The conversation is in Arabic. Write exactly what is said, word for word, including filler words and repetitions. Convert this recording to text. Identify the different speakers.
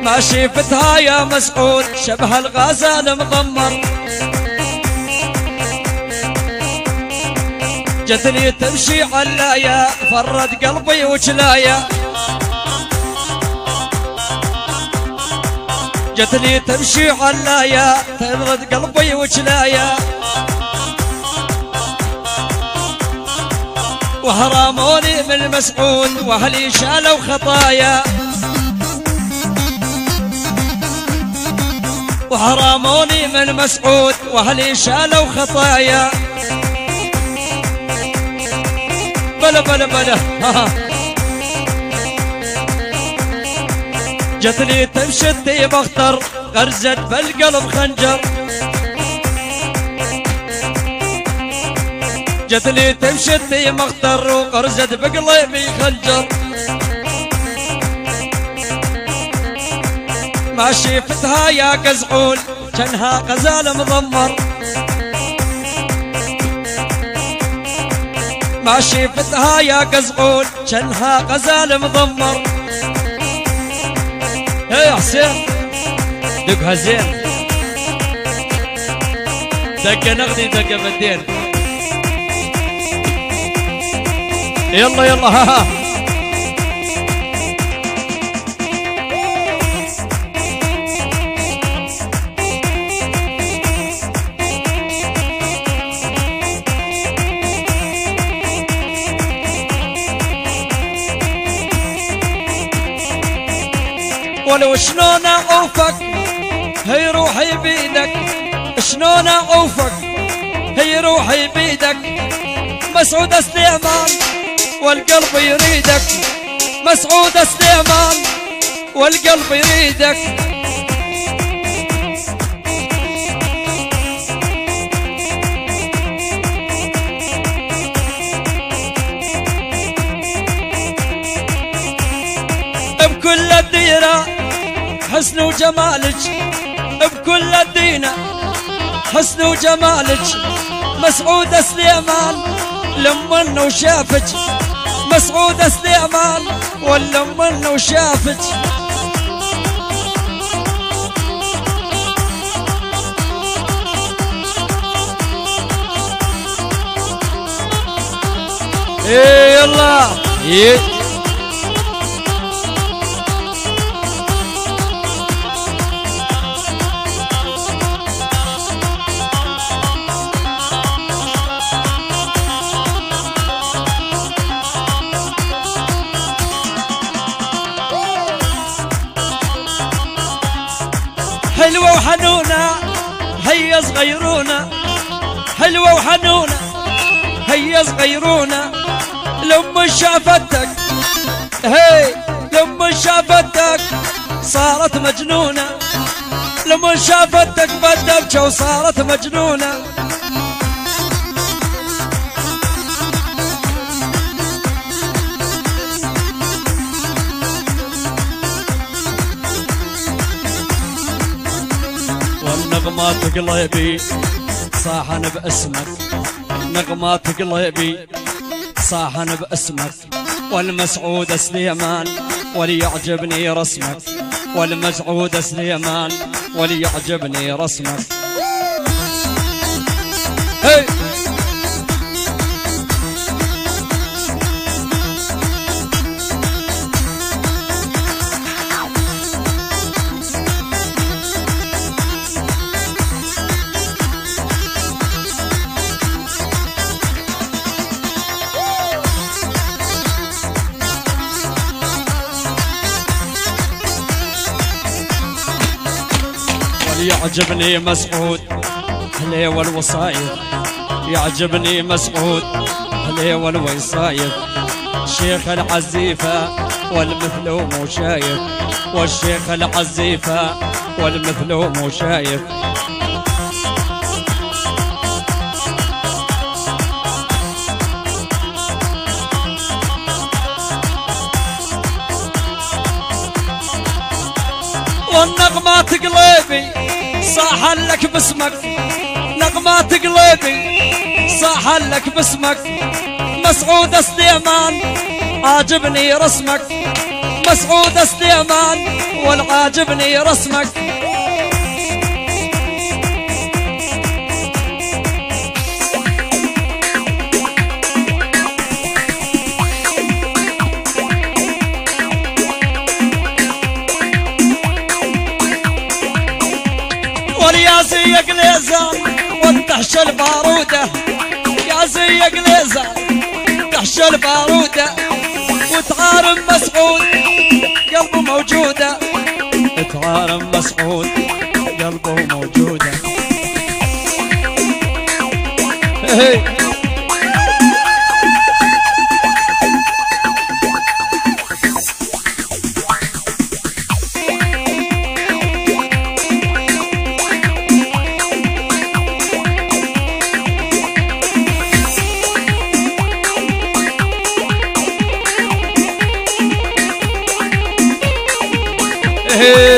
Speaker 1: ما شفتها يا مسعود شبه الغزال مضمر. جتني تمشي علايا فرد قلبي وجلايا. جتني تمشي علايا فرد قلبي وجلايا. وهرموني من مسعود واهلي شالوا خطايا. وهرموني من مسعود واهلي شالوا خطايا. بلا بلا بلا جتني تمشي بختر غرزت بالقلب خنجر. جتني تمشي مختر وغرزت بقلبي خنجر. ما شفتها يا قزعول كانها غزال مضمر. ما شفتها يا قزعول كانها غزال مضمر. هي يا حسين دقها زين دقه نغدي دقه بدين. يلا يلا ها ها ولو شلون اعوفك هي روحي بيدك. شلون اعوفك هي روحي بيدك. مسعود سليمان والقلب يريدك. مسعود سليمان والقلب يريدك. بكل الديرة حسن وجمالك. بكل الدينة حسن وجمالك. مسعود سليمان لمن وشافك. مسعود سليمان ولمن وشافك. ايه يلا ايه حلوة وحنونة هيا صغيرونة. حلوة وحنونة هيا صغيرونة. لما شافتك هي لما شافتك صارت مجنونة. لما شافتك بدبجة وصارت مجنونة. نغمات قلبي صاحن باسمك. نغمات قلبي صاحن باسمك. والمسعود سليمان وليعجبني رسمك. والمسعود سليمان وليعجبني رسمك. هي يعجبني مسعود هلي والوصايف. يعجبني مسعود هلي والوصايف. شيخ العزيفة والمثل مو شايف. والشيخ العزيفة والمثل مو شايف. والنغمات قلبي صاح لك باسمك. نغمات قلبي صاح لك باسمك. مسعود سليمان عاجبني رسمك مسعود سليمان والعاجبني رسمك. واليا زي قليزان وتحش البارودة، يا زي قليزان تحش البارودة، وتعارم مسعود قلبه موجودة، تعارم مسعود قلبه موجودة. Hey